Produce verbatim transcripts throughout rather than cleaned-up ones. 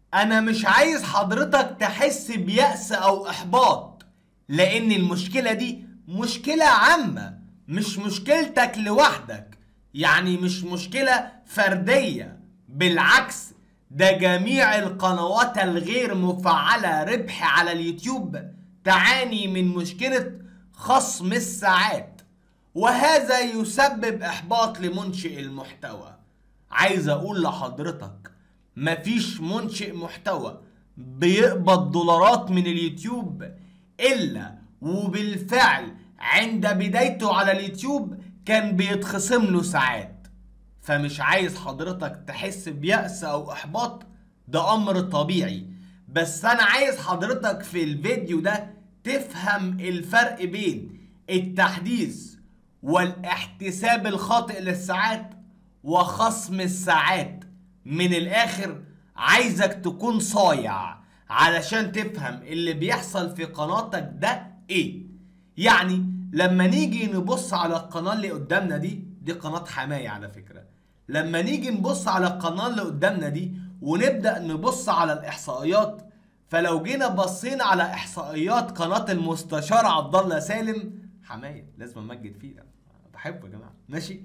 انا مش عايز حضرتك تحس بيأس او احباط، لان المشكلة دي مشكلة عامة، مش مشكلتك لوحدك. يعني مش مشكلة فردية، بالعكس ده جميع القنوات الغير مفعلة ربح على اليوتيوب تعاني من مشكلة خصم الساعات، وهذا يسبب احباط لمنشئ المحتوى. عايز اقول لحضرتك مفيش منشئ محتوى بيقبض دولارات من اليوتيوب الا وبالفعل عند بدايته على اليوتيوب كان بيتخصم له ساعات. فمش عايز حضرتك تحس بيأس او احباط، ده امر طبيعي. بس انا عايز حضرتك في الفيديو ده تفهم الفرق بين التحديث والاحتساب الخاطئ للساعات وخصم الساعات. من الاخر عايزك تكون صايع علشان تفهم اللي بيحصل في قناتك ده ايه. يعني لما نيجي نبص على القناة اللي قدامنا دي، دي قناة حماية على فكرة. لما نيجي نبص على القناة اللي قدامنا دي ونبدأ نبص على الإحصائيات، فلو جينا بصينا على إحصائيات قناة المستشار عبد الله سالم حماية، لازم أمجد فيه، بحبه يا جماعة، ماشي.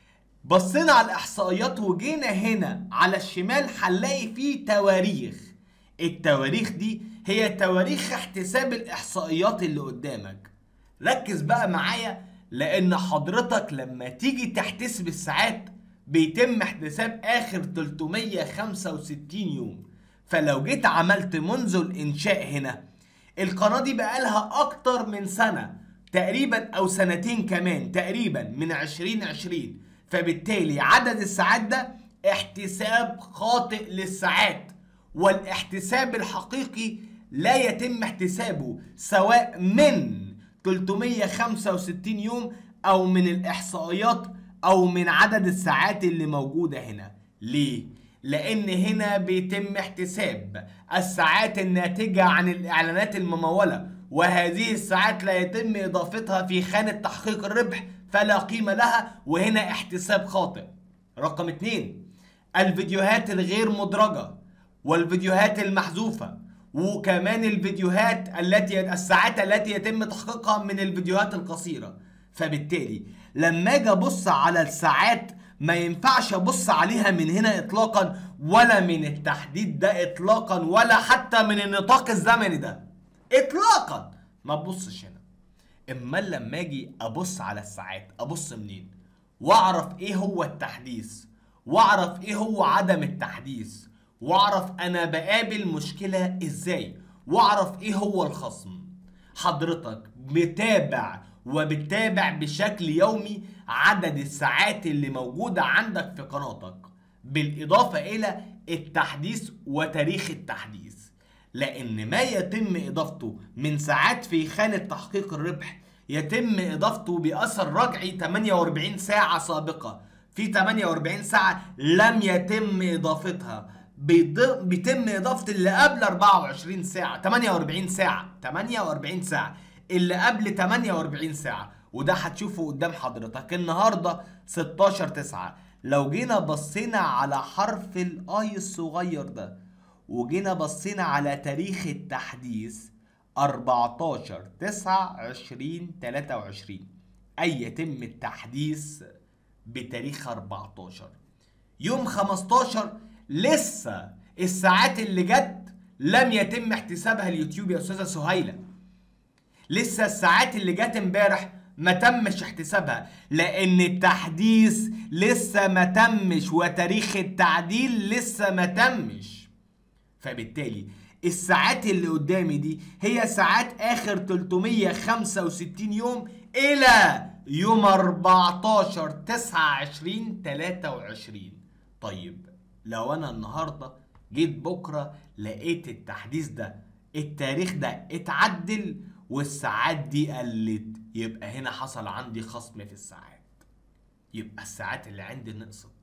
بصينا على الإحصائيات وجينا هنا على الشمال هنلاقي فيه تواريخ. التواريخ دي هي تواريخ احتساب الإحصائيات اللي قدامك. ركز بقى معايا، لأن حضرتك لما تيجي تحتسب الساعات بيتم احتساب آخر ثلاثمية وخمسة وستين يوم. فلو جيت عملت منذ الإنشاء هنا، القناة دي بقالها أكتر من سنة تقريبا أو سنتين كمان تقريبا من عشرين عشرين. فبالتالي عدد الساعات ده احتساب خاطئ للساعات، والاحتساب الحقيقي لا يتم احتسابه سواء من ثلاثمية وخمسة وستين يوم او من الاحصائيات او من عدد الساعات اللي موجودة هنا. ليه؟ لان هنا بيتم احتساب الساعات الناتجة عن الاعلانات الممولة، وهذه الساعات لا يتم اضافتها في خانة تحقيق الربح فلا قيمة لها، وهنا احتساب خاطئ. رقم اتنين، الفيديوهات الغير مدرجة والفيديوهات المحذوفة، وكمان الفيديوهات التي الساعات التي يتم تحقيقها من الفيديوهات القصيرة. فبالتالي لما اجي ابص على الساعات ما ينفعش ابص عليها من هنا اطلاقا، ولا من التحديد ده اطلاقا، ولا حتى من النطاق الزمني ده اطلاقا. ما تبصش هنا. اما لما اجي ابص على الساعات ابص منين؟ واعرف ايه هو التحديث، واعرف ايه هو عدم التحديث، واعرف انا بقابل مشكلة ازاي، واعرف ايه هو الخصم. حضرتك بتابع وبتتابع بشكل يومي عدد الساعات اللي موجودة عندك في قناتك، بالاضافة الى التحديث وتاريخ التحديث. لان ما يتم اضافته من ساعات في خانة تحقيق الربح يتم اضافته باثر رجعي ثمانية وأربعين ساعة سابقة. في ثمانية وأربعين ساعة لم يتم اضافتها، بيتم اضافة اللي قبل أربعة وعشرين ساعة. ثمانية وأربعين ساعة ثمانية وأربعين ساعة اللي قبل ثمانية وأربعين ساعة، وده هتشوفه قدام حضرتك. النهاردة ستاشر تسعة، لو جينا بصينا على حرف الاي الصغير ده وجينا بصينا على تاريخ التحديث أربعتاشر تسعة عشرين تلاتة وعشرين، أي يتم التحديث بتاريخ أربعتاشر. يوم خمستاشر لسه الساعات اللي جت لم يتم احتسابها اليوتيوب يا أستاذة سهيلة. لسه الساعات اللي جت امبارح ما تمش احتسابها، لأن التحديث لسه ما تمش وتاريخ التعديل لسه ما تمش. فبالتالي الساعات اللي قدامي دي هي ساعات اخر ثلاثمية وخمسة وستين يوم الى يوم أربعتاشر تسعة عشرين تلاتة وعشرين. طيب لو انا النهارده جيت بكره لقيت التحديث ده التاريخ ده اتعدل والساعات دي قلت، يبقى هنا حصل عندي خصم في الساعات. يبقى الساعات اللي عندي نقصت،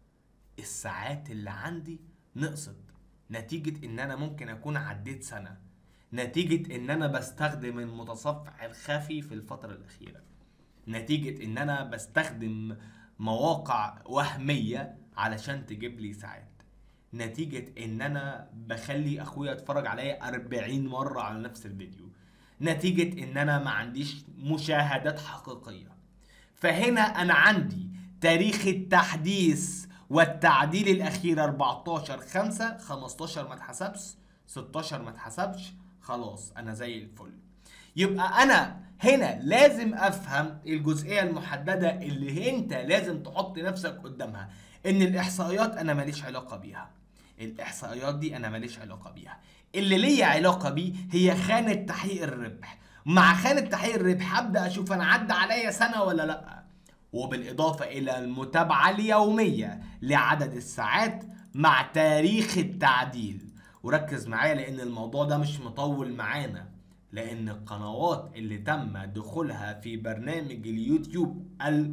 الساعات اللي عندي نقصت نتيجة ان انا ممكن اكون عديت سنة، نتيجة ان انا بستخدم المتصفح الخفي في الفترة الاخيرة، نتيجة ان انا بستخدم مواقع وهمية علشان تجيب لي ساعات، نتيجة ان انا بخلي اخويا يتفرج عليا أربعين مرة على نفس الفيديو، نتيجة ان انا ما عنديش مشاهدات حقيقية. فهنا انا عندي تاريخ التحديث والتعديل الاخير أربعتاشر خمسة، خمستاشر ما اتحسبش، ستاشر ما اتحسبش، خلاص انا زي الفل. يبقى انا هنا لازم افهم الجزئية المحددة اللي انت لازم تحط نفسك قدامها، ان الاحصائيات انا ماليش علاقة بيها. الاحصائيات دي انا ماليش علاقة بيها، اللي ليا علاقة بيه هي خانة تحقيق الربح. مع خانة تحقيق الربح هبدأ اشوف انا عدى عليا سنة ولا لا، وبالاضافة الى المتابعة اليومية لعدد الساعات مع تاريخ التعديل. وركز معايا لان الموضوع ده مش مطول معانا، لان القنوات اللي تم دخولها في برنامج اليوتيوب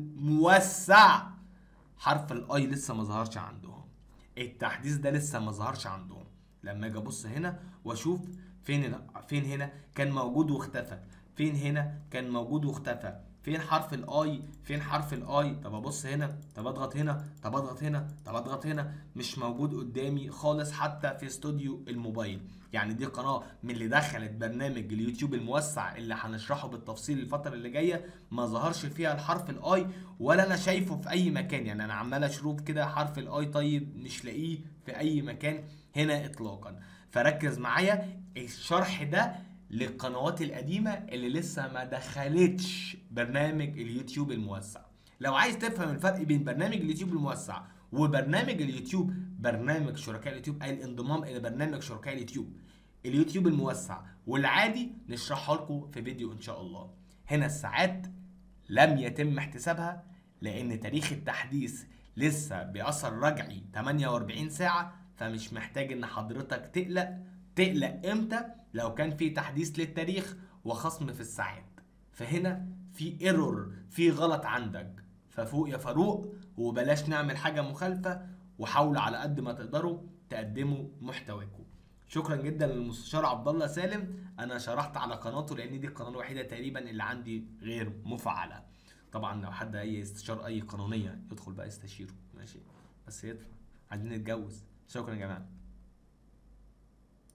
الموسع حرف الاي لسه ما ظهرش عندهم، التحديث ده لسه ما ظهرش عندهم. لما اجي ابص هنا واشوف فين فين هنا كان موجود واختفى، فين هنا كان موجود واختفى، فين حرف الاي، فين حرف الاي، طب ابص هنا، طب اضغط هنا، طب اضغط هنا، طب اضغط هنا، مش موجود قدامي خالص حتى في استوديو الموبايل. يعني دي قناه من اللي دخلت برنامج اليوتيوب الموسع اللي هنشرحه بالتفصيل الفتره اللي جايه ما ظهرش فيها الحرف الاي، ولا انا شايفه في اي مكان. يعني انا عمال اشوف كده حرف الاي طيب مش لاقيه في اي مكان هنا اطلاقا. فركز معايا، الشرح ده للقنوات القديمة اللي لسه ما دخلتش برنامج اليوتيوب الموسع. لو عايز تفهم الفرق بين برنامج اليوتيوب الموسع وبرنامج اليوتيوب، برنامج شركاء اليوتيوب اي الانضمام الى برنامج شركاء اليوتيوب، اليوتيوب الموسع والعادي نشرحه لكم في فيديو ان شاء الله. هنا الساعات لم يتم احتسابها لان تاريخ التحديث لسه باثر رجعي تمنية وأربعين ساعة، فمش محتاج ان حضرتك تقلق. تقلق امتى؟ لو كان في تحديث للتاريخ وخصم في الساعات. فهنا في ايرور، في غلط عندك، ففوق يا فاروق وبلاش نعمل حاجة مخالفة، وحاولوا على قد ما تقدروا تقدموا محتواكم. شكرا جدا للمستشار عبد الله سالم، انا شرحت على قناته لان دي القناه الوحيده تقريبا اللي عندي غير مفعله. طبعا لو حد اي استشار اي قانونيه يدخل بقى يستشيره، ماشي، بس يدفع، عايزين نتجوز. شكرا يا جماعه.